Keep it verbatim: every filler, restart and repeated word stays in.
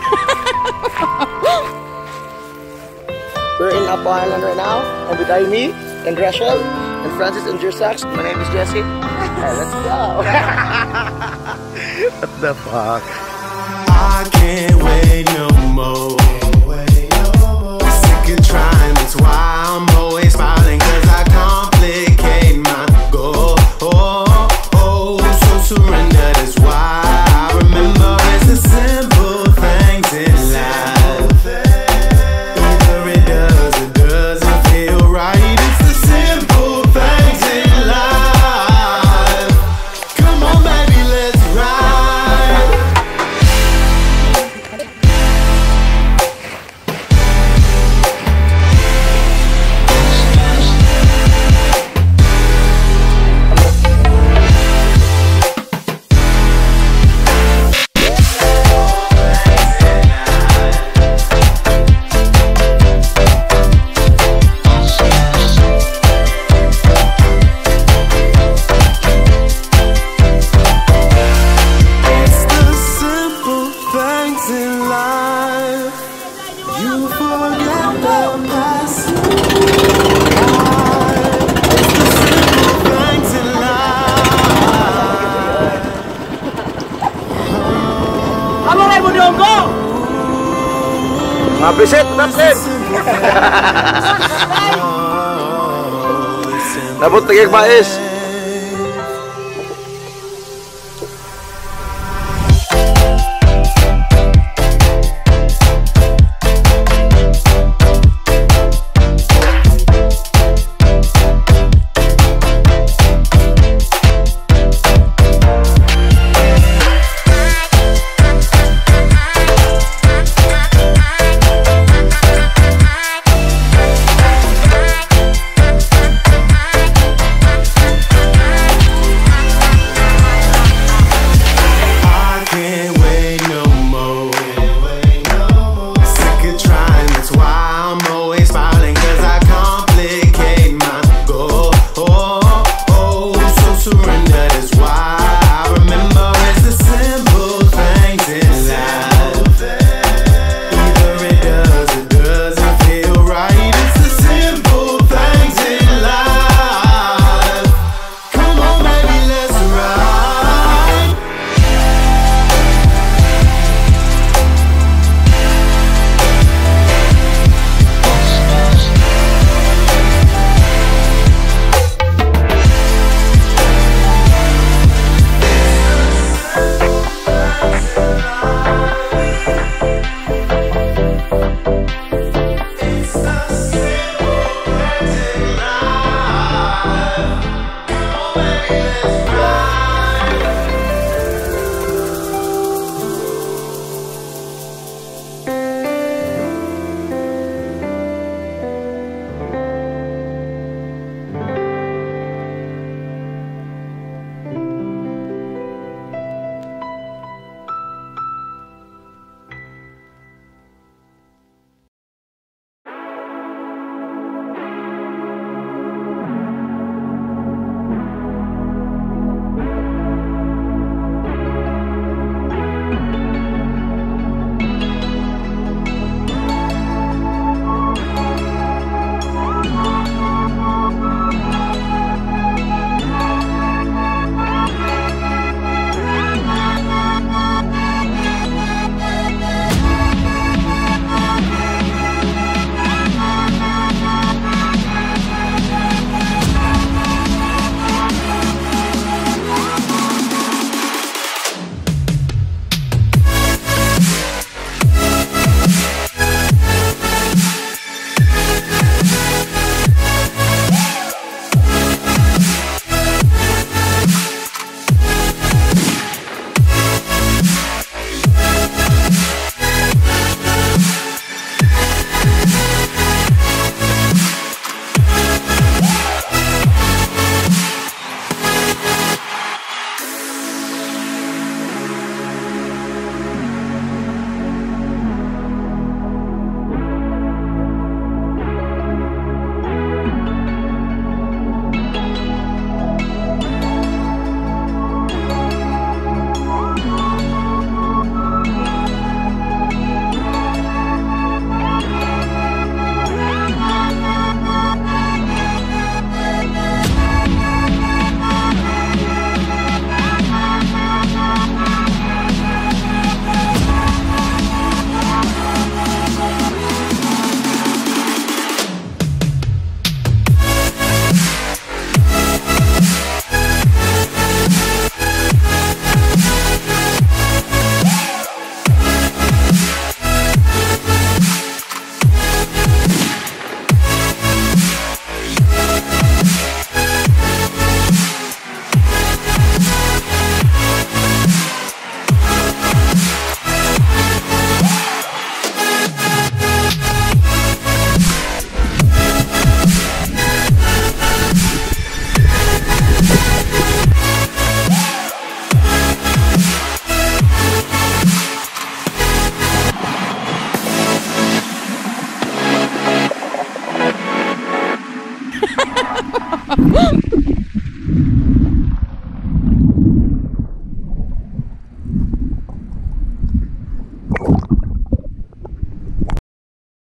We're in Apo Island right now, and with Amy, and Rachel, and Francis, and Jersax. My name is Jesse. Hey, let's go! What the fuck? I can't wait no more. Sick of trying, that's why I'm always smiling, cause I complicate my goal. Oh, oh, so surrender, that's why I remember it's the simple things in life. Either it does or doesn't feel right. It's the simple things in life. Come on, baby, let's ride. Mabisit, natin! Nabot tigil mais!